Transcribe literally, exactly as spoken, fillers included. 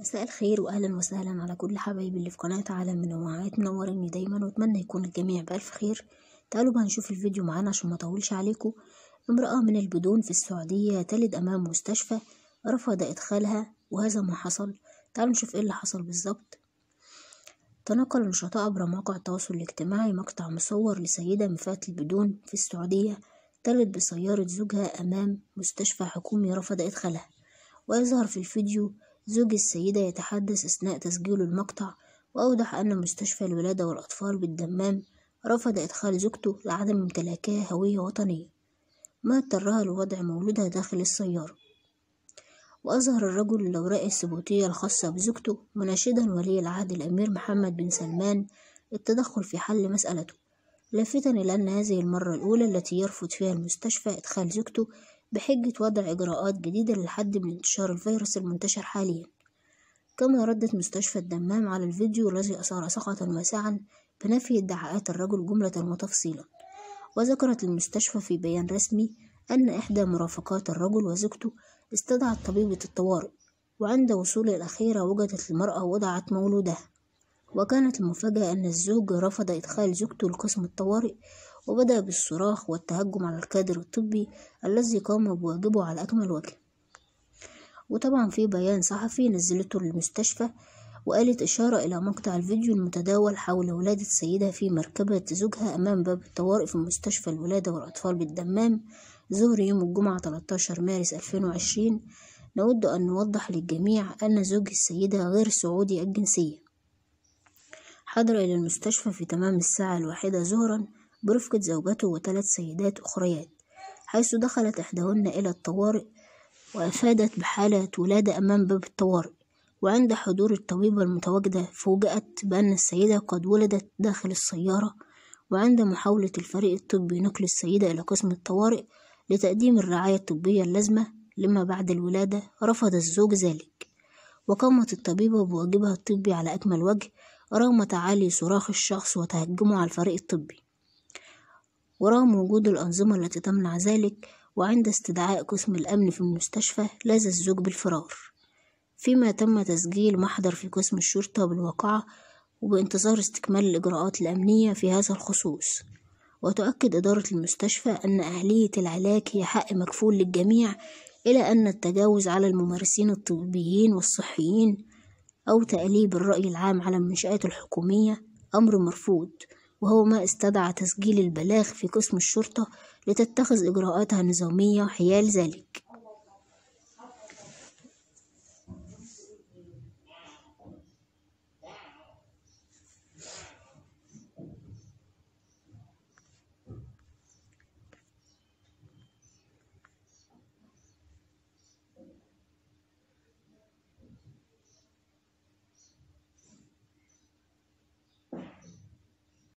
مساء الخير واهلا وسهلا على كل حبايبي اللي في قناة عالم منوعات. منوريني دايما واتمنى يكون الجميع بألف خير. تعالوا بقى نشوف الفيديو معانا عشان ما اطولش عليكم. امرأة من البدون في السعودية تلد امام مستشفى رفض ادخالها، وهذا ما حصل. تعالوا نشوف ايه اللي حصل بالظبط. تنقل نشطاء عبر مواقع التواصل الاجتماعي مقطع مصور لسيدة من فئة البدون في السعودية تلد بسيارة زوجها امام مستشفى حكومي رفض ادخالها. ويظهر في الفيديو زوج السيدة يتحدث أثناء تسجيل المقطع، وأوضح أن مستشفى الولادة والأطفال بالدمام رفض إدخال زوجته لعدم امتلاكها هوية وطنية، ما اضطرها لوضع مولودها داخل السيارة. وأظهر الرجل الأوراق الثبوتية الخاصة بزوجته مناشدا ولي العهد الأمير محمد بن سلمان التدخل في حل مسألته، لافتا إلى أن هذه المرة الأولى التي يرفض فيها المستشفى إدخال زوجته بحجة وضع إجراءات جديدة للحد من انتشار الفيروس المنتشر حاليا. كما ردت مستشفى الدمام على الفيديو الذي أثار سخطا واسعا بنفي ادعاءات الرجل جملة وتفصيلا. وذكرت المستشفى في بيان رسمي أن إحدى مرافقات الرجل وزوجته استدعت طبيبة الطوارئ، وعند وصول الأخيرة وجدت المرأة وضعت مولودها. وكانت المفاجأة أن الزوج رفض إدخال زوجته لقسم الطوارئ، وبدأ بالصراخ والتهجم على الكادر الطبي الذي قام بواجبه على أكمل وجه. وطبعا في بيان صحفي نزلته المستشفى وقالت إشارة إلى مقطع الفيديو المتداول حول ولادة سيدة في مركبة زوجها أمام باب الطوارئ في مستشفى الولادة والأطفال بالدمام ظهر يوم الجمعة ثلاثة عشر مارس ألفين وعشرين. نود أن نوضح للجميع أن زوج السيدة غير سعودي الجنسية، حضر إلى المستشفى في تمام الساعة الواحدة ظهرا برفقة زوجته وثلاث سيدات أخريات، حيث دخلت إحداهن إلى الطوارئ وأفادت بحالة ولادة أمام باب الطوارئ. وعند حضور الطبيبة المتواجدة فوجئت بأن السيدة قد ولدت داخل السيارة. وعند محاولة الفريق الطبي نقل السيدة إلى قسم الطوارئ لتقديم الرعاية الطبية اللازمة لما بعد الولادة رفض الزوج ذلك، وقامت الطبيبة بواجبها الطبي على أكمل وجه رغم تعالي صراخ الشخص وتهجمه على الفريق الطبي ورغم وجود الأنظمة التي تمنع ذلك. وعند استدعاء قسم الأمن في المستشفى لاذ الزوج بالفرار، فيما تم تسجيل محضر في قسم الشرطة بالواقعة وبانتظار استكمال الإجراءات الأمنية في هذا الخصوص. وتؤكد إدارة المستشفى أن أهلية العلاج هي حق مكفول للجميع، إلى أن التجاوز على الممارسين الطبيين والصحيين أو تأليب الرأي العام على المنشآت الحكومية أمر مرفوض، وهو ما استدعى تسجيل البلاغ في قسم الشرطة لتتخذ إجراءاتها النظامية حيال ذلك.